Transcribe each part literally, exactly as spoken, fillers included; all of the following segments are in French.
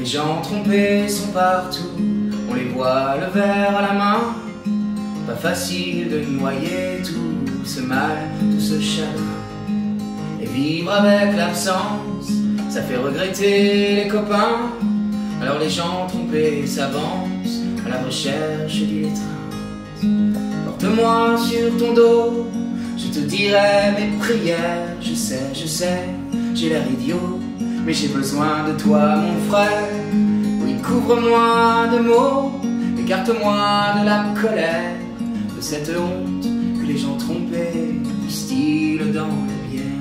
gens trompés sont partout, on les voit le verre à la main. Pas facile de noyer tout ce mal, tout ce chagrin. Et vivre avec l'absence, ça fait regretter les copains. Alors les gens trompés s'avancent à la recherche du l'étreinte. Porte-moi sur ton dos, je te dirai mes prières. Je sais, je sais, j'ai l'air idiot, mais j'ai besoin de toi mon frère. Oui, couvre-moi de mots, écarte-moi de la colère, de cette honte que les gens trompés distillent dans la bière.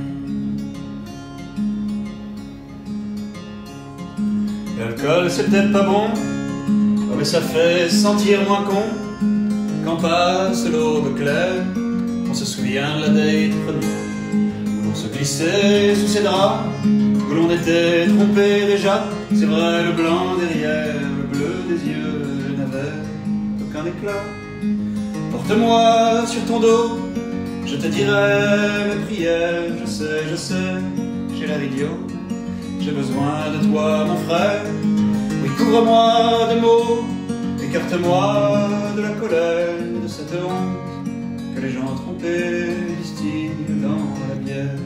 L'alcool c'est peut-être pas bon, oh, mais ça fait sentir moins con. Quand passe l'aube claire, on se souvient de la date première, où l'on se glissait sous ses draps, où l'on était trompé déjà. C'est vrai, le blanc derrière, le bleu des yeux n'avait aucun éclat. Porte-moi sur ton dos, je te dirai mes prières. Je sais, je sais, j'ai l'air idiot, j'ai besoin de toi mon frère. Oui, couvre-moi de mots, écarte-moi de la colère, de cette honte que les gens trompés distillent dans la bière.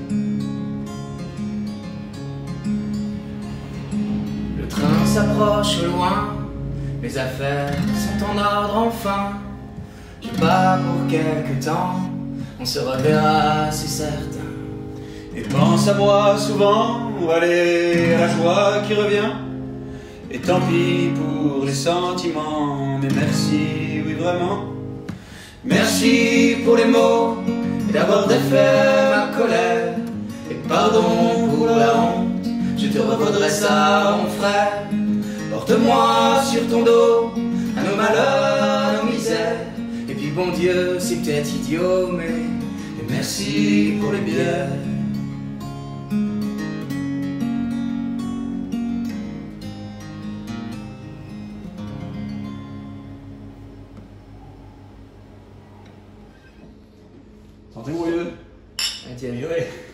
Le train s'approche au loin, mes affaires sont en ordre enfin. Je pars pour quelque temps, on se reverra, c'est certain. Et pense à moi souvent, allez, à la joie qui revient. Et tant pis pour les sentiments, mais merci, oui vraiment. Merci pour les mots, et d'avoir défait ma colère. Et pardon pour la honte, je te revaudrai ça mon frère. Porte-moi sur ton dos, à nos malheurs, à nos misères. Et puis bon Dieu, c'est peut-être idiot, mais et merci pour les bières. Santé mon vieux. Ah, tiens. Oui, oui.